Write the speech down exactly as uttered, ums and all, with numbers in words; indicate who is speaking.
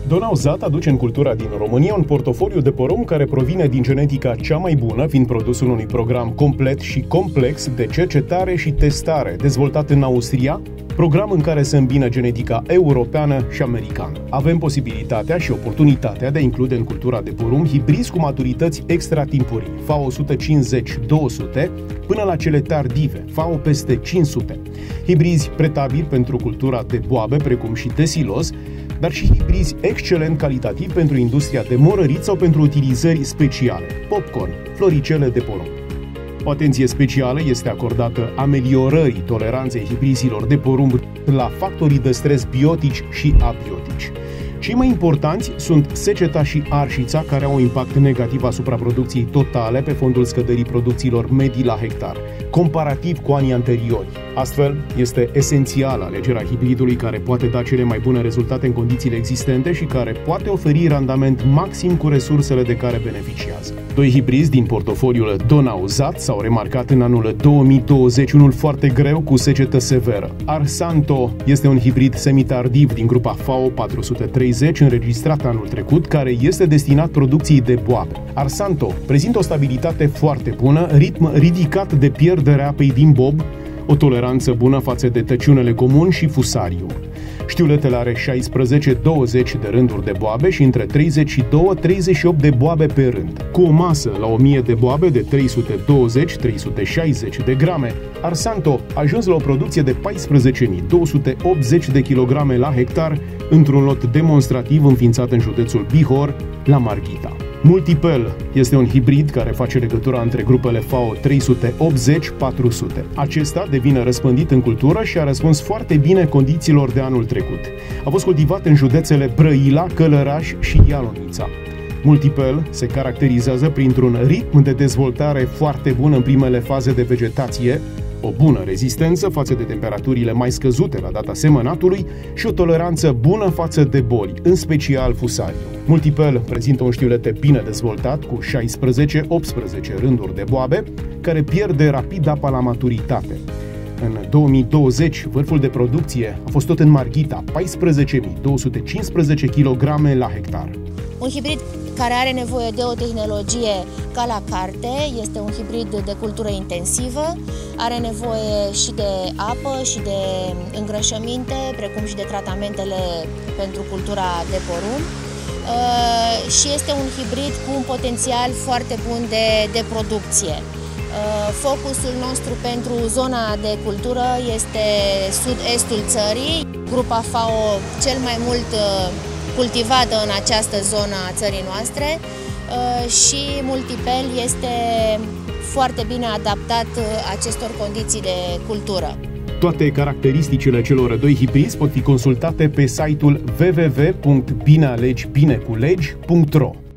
Speaker 1: Donauzat aduce în cultura din România un portofoliu de porum care provine din genetica cea mai bună, fiind produsul unui program complet și complex de cercetare și testare, dezvoltat în Austria, program în care se îmbină genetica europeană și americană. Avem posibilitatea și oportunitatea de a include în cultura de porum hibrizi cu maturități extratimpurii, F A O o sută cincizeci două sute, până la cele tardive, F A O peste cinci sute. Hibrizi pretabili pentru cultura de boabe, precum și de silos, dar și hibrizi excelent calitativ pentru industria de morărit sau pentru utilizări speciale, popcorn, floricele de porum. O atenție specială este acordată ameliorării toleranței hibrizilor de porumb la factorii de stres biotici și abiotici. Cei mai importanți sunt seceta și arșița, care au un impact negativ asupra producției totale pe fondul scăderii producțiilor medii la hectar, comparativ cu anii anteriori. Astfel, este esențială alegerea hibridului care poate da cele mai bune rezultate în condițiile existente și care poate oferi randament maxim cu resursele de care beneficiază. Doi hibrizi din portofoliul Donauzat s-au remarcat în anul două mii douăzeci, unul foarte greu cu secetă severă. Arsanto este un hibrid semitardiv din grupa F A O patru sute treizeci, înregistrat anul trecut, care este destinat producției de boabe. Arsanto prezintă o stabilitate foarte bună, ritm ridicat de pierdere apei din bob, o toleranță bună față de tăciunele comun și fusariu. Știuletele are șaisprezece douăzeci de rânduri de boabe și între treizeci și doi treizeci și opt de boabe pe rând. Cu o masă la o mie de boabe de trei sute douăzeci - trei sute șaizeci de grame, Arsanto a ajuns la o producție de paisprezece mii două sute optzeci de kilograme la hectar într-un lot demonstrativ înființat în județul Bihor, la Marghita. Multipel este un hibrid care face legătura între grupele F A O trei sute optzeci - patru sute. Acesta devine răspândit în cultură și a răspuns foarte bine condițiilor de anul trecut. A fost cultivat în județele Brăila, Călăraș și Ialonița. Multipel se caracterizează printr-un ritm de dezvoltare foarte bun în primele faze de vegetație, o bună rezistență față de temperaturile mai scăzute la data semănatului și o toleranță bună față de boli, în special fusariu. Multipel prezintă un știulete bine dezvoltat cu șaisprezece - optsprezece rânduri de boabe, care pierde rapid apa la maturitate. În două mii douăzeci, vârful de producție a fost tot în Marghita, paisprezece mii două sute cincisprezece kilograme la hectar.
Speaker 2: Un hibrid care are nevoie de o tehnologie ca la carte, este un hibrid de cultură intensivă, are nevoie și de apă și de îngrășăminte, precum și de tratamentele pentru cultura de porumb. Și este un hibrid cu un potențial foarte bun de, de producție. Focusul nostru pentru zona de cultură este sud-estul țării, grupa F A O cel mai mult cultivată în această zonă a țării noastre și Multipel este foarte bine adaptat acestor condiții de cultură.
Speaker 1: Toate caracteristicile celor doi hibrizi pot fi consultate pe site-ul w w w punct bine alegi bine cu legi punct ro.